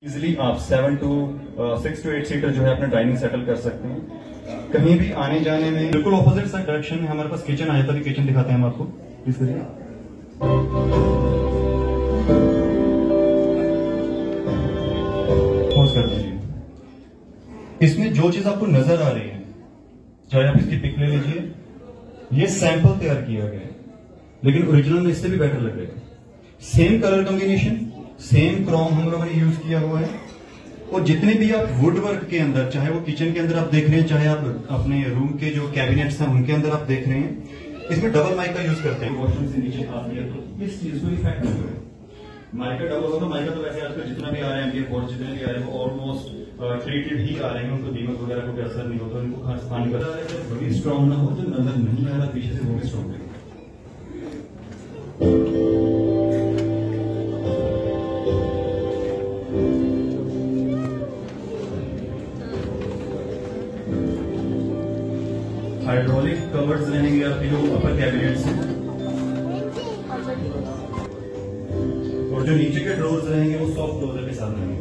Easily आप 6 to 8 seater जो है अपना डाइनिंग सेटल कर सकते हैं। कहीं भी आने जाने में बिल्कुल ऑपोजिट साइड डायरेक्शन में हमारे पास किचन आ जाता है। किचन दिखाते हैं हम आपको इस करिए। पॉज कर दीजिए। इसमें जो चीज आपको नजर आ रही है, चाहे आप इसकी पिक ले लीजिए, ये सैंपल तैयार किया गया है, लेकिन ओरिजिनल में इससे भी बेटर लगेगा। Same colour combination, same chrome हम लोगों ने यूज किया हुआ है। और जितने भी आप वुड वर्क के अंदर, चाहे वो किचन के अंदर आप देख रहे हैं, चाहे आप अपने रूम के जो कैबिनेट्स हैं उनके अंदर आप देख रहे हैं, इसमें डबल माइका यूज करते हैं। वॉशरूम से नीचे आती है तो इस चीज को इफेक्ट नहीं है। माइका डबल होगा, माइका तो वैसे आजकल जितना भी आ रहे हैं बोर्ड जितने भी आ रहे हैं वो ऑलमोस्ट ट्रीटेड ही आ रहे हैं, उनको दीमक वगैरह को भी असर नहीं होता, उनको खास पानी का भी स्ट्रॉन्ग ना हो जो नजर नहीं आ रहा पीछे से वो भी स्ट्रॉन्ग है। हाइड्रोलिक कवर्स रहेंगे आपके जो अपर कैबिनेट्स हैं, और जो नीचे के ड्रोर्स रहेंगे वो सॉफ्ट क्लोजर के साथ रहेंगे।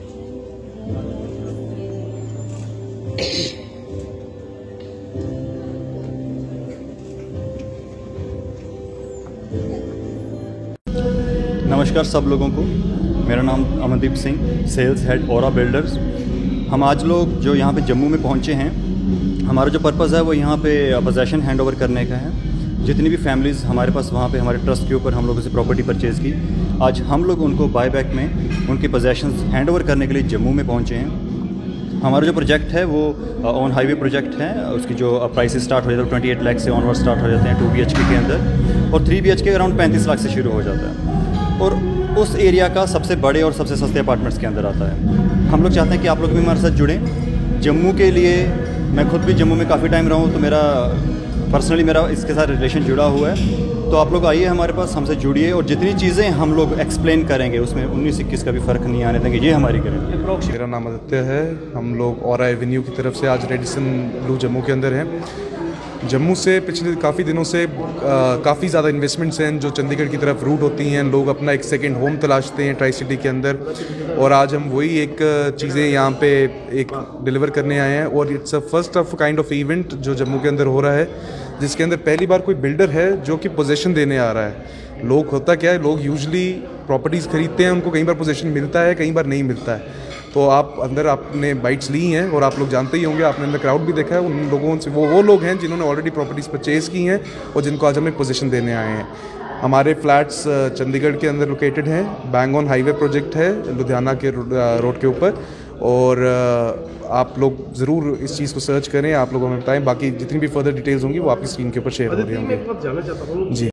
नमस्कार सब लोगों को, मेरा नाम Amandeep Singh, sales head Aura builders. हम आज लोग जो यहाँ पे जम्मू में पहुँचे हैं, हमारा जो पर्पज़ है वो यहाँ पे पोजेशन हैंड ओवर करने का है। जितनी भी फैमिलीज़ हमारे पास वहाँ पे हमारे ट्रस्ट के ऊपर हम लोगों से प्रॉपर्टी परचेज़ की, आज हम लोग उनको बाय बैक में उनकी पोजेशंस हैंड ओवर करने के लिए जम्मू में पहुँचे हैं। हमारा जो प्रोजेक्ट है वो ऑन हाईवे प्रोजेक्ट है। उसकी जो प्राइसेस स्टार्ट हो जाता है 28 लाख से ऑनवर्ड स्टार्ट हो जाते हैं 2 BHK के अंदर, और 3 BHK अराउंड 35 लाख से शुरू हो जाता है, और उस एरिया का सबसे बड़े और सबसे सस्ते अपार्टमेंट्स के अंदर आता है। हम लोग चाहते हैं कि आप लोग भी हमारे साथ जुड़ें। जम्मू के लिए मैं खुद भी जम्मू में काफ़ी टाइम रहा हूँ, तो मेरा पर्सनली मेरा इसके साथ रिलेशन जुड़ा हुआ है। तो आप लोग आइए हमारे पास, हमसे जुड़िए, और जितनी चीज़ें हम लोग एक्सप्लेन करेंगे उसमें 19-21 का भी फ़र्क नहीं आने देंगे। ये हमारी गारंटी। मेरा नाम आदित्य है। हम लोग ओरा एवेन्यू की तरफ से आज रेडिसन ब्लू जम्मू के अंदर हैं। जम्मू से पिछले काफ़ी दिनों से काफ़ी ज़्यादा इन्वेस्टमेंट्स हैं जो चंडीगढ़ की तरफ रूट होती हैं। लोग अपना एक सेकंड होम तलाशते हैं ट्राई सिटी के अंदर, और आज हम वही एक चीज़ें यहाँ पे एक डिलीवर करने आए हैं। और it's a first of kind of event जो जम्मू के अंदर हो रहा है, जिसके अंदर पहली बार कोई बिल्डर है जो कि पोजेशन देने आ रहा है। लोग होता क्या है, लोग यूजली प्रॉपर्टीज़ खरीदते हैं, उनको कई बार पोजेशन मिलता है, कई बार नहीं मिलता है। तो आप अंदर आपने बाइट्स ली हैं, और आप लोग जानते ही होंगे, आपने अंदर क्राउड भी देखा है। उन लोगों से वो लोग हैं जिन्होंने ऑलरेडी प्रॉपर्टीज़ परचेज़ की हैं और जिनको आज हम एक पोजीशन देने आए हैं। हमारे फ्लैट्स चंडीगढ़ के अंदर लोकेटेड हैं। बैंग ऑन हाईवे प्रोजेक्ट है लुधियाना के रोड के ऊपर, और आप लोग ज़रूर इस चीज़ को सर्च करें, आप लोग हमें बताएं। बाकी जितनी भी फर्दर डिटेल्स होंगी वो आपकी स्क्रीन के ऊपर शेयर हो रही होंगी। जी।